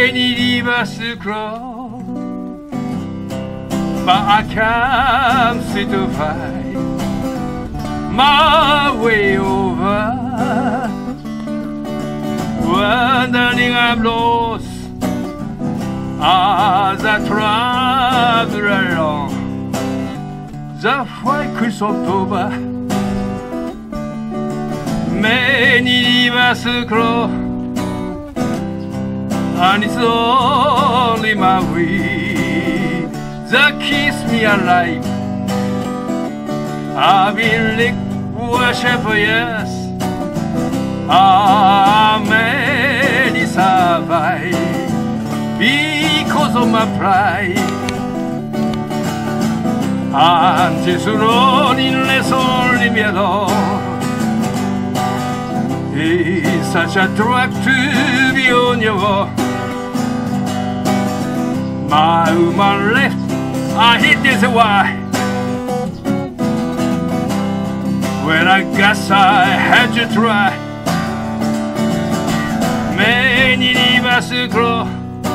many rivers cross, but I can't see to find my way over. Wondering I'm lost as I travel along the white Christmas October. Many rivers cross, and it's only my way that keeps me alive. I've been licked worship for years, many survive because of my pride. 한치 수론인 내 솔리며도 It's such a drag to be on your wall. My woman left, I hit this why. Well, I guess I had to try. Many rivers cross,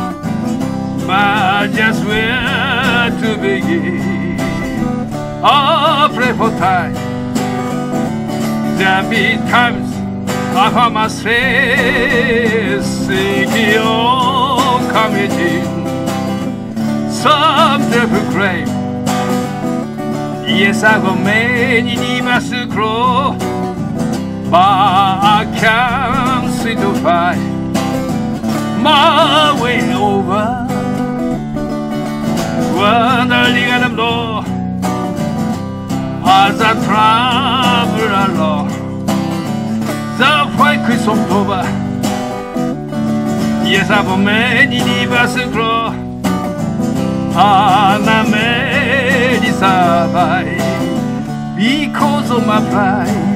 but just where to begin? I pray for time. There be times I found myself seeking on committing some devil grave. Yes, I got many rivers cross, but I can't see to find my way over. Wondering I'm lost as I travel along the white Christmas October. Yes, I've got many rivers cross, and I many survive because of my pride.